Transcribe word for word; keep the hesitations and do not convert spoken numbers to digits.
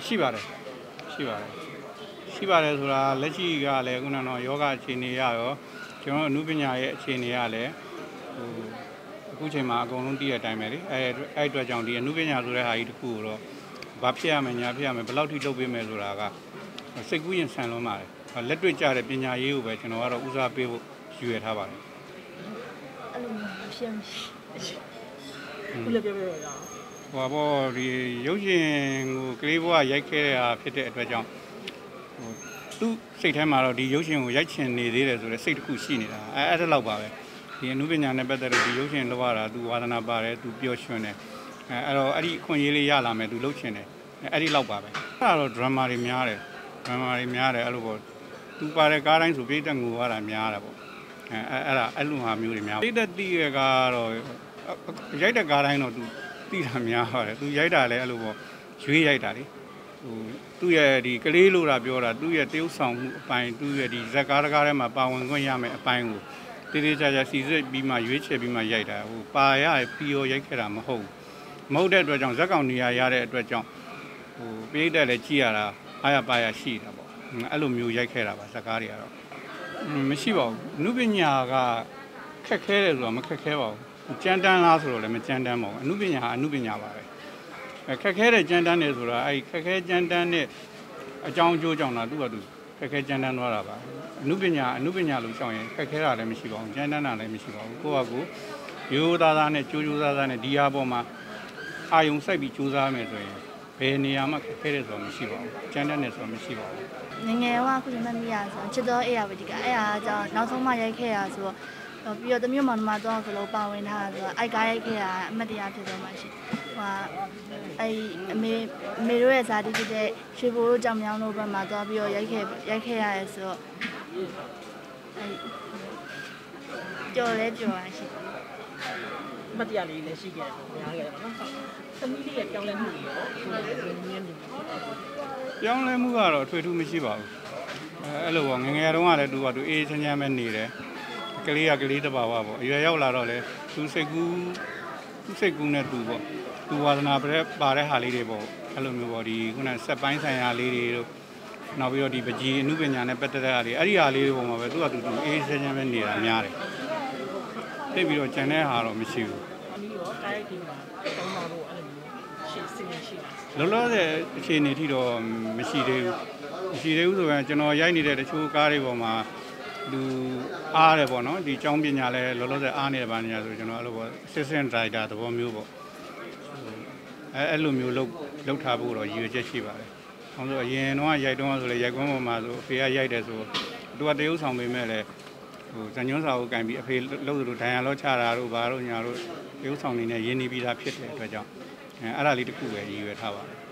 ရှိပါတယ်ရှိပါတယ်ရှိပါတယ်ဆိုတာလက်ရှိကလည်းခုနကတော့ယောဂအခြေအနေရရောကျွန်တော်အမှုပညာရဲ့အခြေအနေရလည်းဟိုအခုချိန်မှာအကုန်လုံးတည့်ရတဲ့အတိုင်းပဲလေအဲအဲ့အတွက်ကြောင့်ဒီအမှုပညာဆိုတဲ့ဟာကြီးတစ်ခုကိုတော့ဘာဖြစ်ရမလဲညာဖြစ်ရမယ်ဘယ်လောက်ထိလုပ်ပေးမယ်ဆိုတာကစိတ်ကူးရင်ဆန်လွန်းပါတယ်လက်တွေ့ကြတဲ့ပညာရေးကိုပဲကျွန်တော်ကတော့ဦးစားပေးဖို့ယူရထားပါတယ်အဲ့လိုမျိုးဖြစ်မရှိခုလည်းပြောပြရအောင်ဟိုဘောဒီရုပ်ရှင်ကိုကလေးဘွားရိုက်ခဲ့တာဖြစ်တဲ့အတွက်ကြောင့်ဟိုသူ့စိတ်ထဲမှာတော့ဒီရုပ်ရှင်ကိုရိုက်ချင်နေသေးတယ်ဆိုတဲ့စိတ်တစ်ခုရှိနေတာအဲအဲ့ဒါလောက်ပါပဲဒီအနုပညာနဲ့ပတ်သက်လို့ဒီရုပ်ရှင်လောက်ရတာသူဝါသနာပါတယ်သူပျော်ရွှင်တယ်အဲအဲ့တော့အဲ့ဒီအခွင့်အရေးလေးရလာမယ်သူလှုပ်ချင်တယ်အဲ့ဒီလောက်ပါပဲအဲ့ဒါတော့ drama တွေများတယ် drama တွေများတယ်အဲ့လိုပေါ့သူပါတဲ့ကားတိုင်းဆိုပြည့်တက်ငူရတာများတာပေါ့အဲအဲ့ဒါအဲ့လိုဟာမျိုးတွေများပြည့်တက်တီးရကတော့ရိုက်တဲ့ကားတိုင်းတော့သူတီးတာများပါတယ်သူရိုက်တာလည်းအဲ့လိုပေါ့ရွေးရိုက်တာလေဟိုသူ့ရဲ့ဒီကလေးလို့တာပြောတာသူ့ရဲ့တရုပ်ဆောင်မှုအပိုင်းသူ့ရဲ့ဒီဇက်ကားတကားထဲမှာပါဝင်ခွင့်ရမယ်အပိုင်းကိုတေးသေးချာချာစီစစ်ပြီးမှရွေးချယ်ပြီးမှရိုက်တာဟိုပါရပီယောရိုက်ခဲ့တာမဟုတ်မဟုတ်တဲ့အတွက်ကြောင့်ဇက်ကောင်နေရာရတဲ့အတွက်ကြောင့်ဟိုပြိတ္တလည်းကြည်ရတာအားရပါရရှိတာပေါ့အဲ့လိုမျိုးရိုက်ခဲ့တာပါဇက်ကားတွေကတော့မရှိပါဘူးအနုပညာကခက်ခဲတယ်ဆိုတာမခက်ခဲပါဘူးကြမ်းတမ်းလားဆိုတော့လည်းမကြမ်းတမ်းပါဘူးအနုပညာဟာအနုပညာပါပဲခက်ခဲတဲ့ကြမ်းတမ်းတယ်ဆိုတာအဲ့ခက်ခဲကြမ်းတမ်းတဲ့အကြောင်းအကျိုးကြောင့်လားသူကသူခက်ခဲကြမ်းတမ်းသွားတာပါအနုပညာအနုပညာလို့ရှောင်ရင်ခက်ခဲတာလည်းမရှိပါဘူးကြမ်းတမ်းတာလည်းမရှိပါဘူးကိုယ့်ဟာကိုယ်ရိုးသားသားနဲ့ကြိုးကြိုးသားသားနဲ့ဒီအားပေါ်မှာအာယုံစိုက်ပြီးကြိုးစားမယ်ဆိုရင်ဘယ်နေရာမှာခက်ခဲတယ်ဆိုတာမရှိပါဘူးကြမ်းတမ်းတယ်ဆိုတာမရှိပါဘူးငငယ်ကခုမှမရဆိုချစ်တော်အေးရပါဒီကအဲ့အားကြောင့်နောက်ဆုံးမှရိုက်ခဲ့ရဆိုတော့ပြီးတော့တမျိုးမှမတော့ဆိုလို့ပါဝင်ထားဆိုတော့အိုက်ကားရိုက်ခဲ့တာအမတ်တရားဖြစ်သွားမှရှိဟိုအဲ့အမေအမေတို့ရဲ့ဇာတိဖြစ်တဲ့ရွှေဘိုးတို့ကြောင်မြောင်းတို့ဘက်မှာသွားပြီးတော့ရိုက်ခဲ့ရိုက်ခဲ့ရတယ်ဆိုတော့အဲ့ကြော်လဲကြော်ရရှိမတရားလေးလည်းရှိခဲ့တယ်ပေါ့များခဲ့တယ်ပေါ့နော်သမီးလေးရဲ့ပြောင်းလဲမှုတွေရောကိုယ်လည်းမြင်မြင်ပြောင်းလဲမှုကတော့အထွေထူးမရှိပါဘူးအဲအဲ့လိုပေါ့ငငယ်တုန်းကလည်းသူကသူအေးချမ်းချမ်းပဲနေတယ်ကလေးကကလေးတဘာဝပေါ့အရွယ်ရောက်လာတော့လေသူစိတ်ကူးသူစိတ်ကူးနဲ့သူပေါ့သူဝါသနာပါတဲ့ပါတဲ့ဟာလေးတွေပေါ့အဲ့လိုမျိုးပေါ့ဒီခုနဆက်ပိုင်းဆိုင်ရာလေးတွေတို့နောက်ပြီးတော့ဒီပကြီးအမှုပညာနဲ့ပတ်သက်တဲ့ဟာတွေအဲ့ဒီဟာလေးတွေပုံမှာပဲသူကသူသူအေးချမ်းချမ်းပဲနေတာများတယ်သိပြီးတော့ကြံတဲ့ဟာတော့မရှိဘူးအမီရောကားရိုက်ပြီးမှာတောင်းပါလို့အဲ့လိုမျိုးရှင်းစင်ရှိလောလောဆယ်အခြေအနေထိတော့မရှိသေးဘူးမရှိသေးဘူးဆိုရင်ကျွန်တော်ရိုက်နေတဲ့တချို့ကားတွေပေါ်မှာလူအားတယ်ပေါ့နော်ဒီကျောင်းပညာလဲလောလောဆယ်အားနေတယ်ဗာနေရဆိုကျွန်တော်အဲ့လိုပေါ့ assistant director သဘောမျိုးပေါ့အဲအဲ့လိုမျိုးလုပ်လုပ်ထားဖို့တော့ရည်ရွယ်ချက်ရှိပါတယ်။ဟောဆိုအရင်တော့ရိုက်တုံးဆိုလေရိုက်ကွန်းပေါ်မှာဆိုအဖေကရိုက်တယ်ဆိုသူကတရုပ်ဆောင်ပေးမဲ့လေဟိုဇညွန်းစာကိုကင်ပြီးအဖေလှုပ်သလိုဒဏ်ရာလောချတာတို့ဘာတို့ညာတို့တရုပ်ဆောင်နေနဲ့ရင်းနှီးပြီးသားဖြစ်တဲ့အတွက်ကြောင့်အဲအဲ့ဒါလေးတစ်ခုပဲရည်ရွယ်ထားပါတယ်။